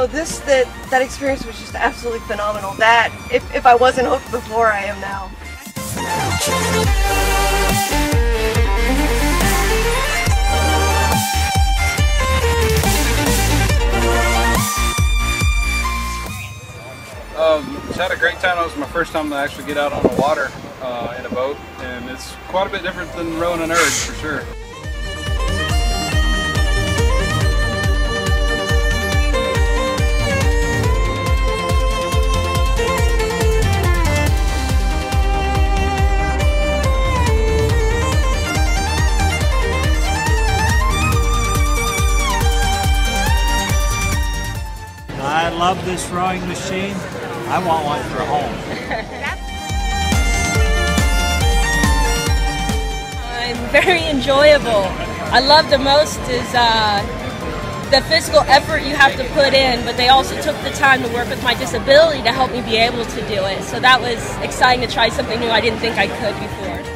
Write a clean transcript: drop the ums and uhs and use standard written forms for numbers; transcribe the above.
So that experience was just absolutely phenomenal. That if I wasn't hooked before, I am now. Just had a great time. It was my first time to actually get out on the water in a boat, and it's quite a bit different than rowing an erg for sure. I love this rowing machine. I want one for home. I'm very enjoyable. I love the most is the physical effort you have to put in, but they also took the time to work with my disability to help me be able to do it. So that was exciting to try something new I didn't think I could before.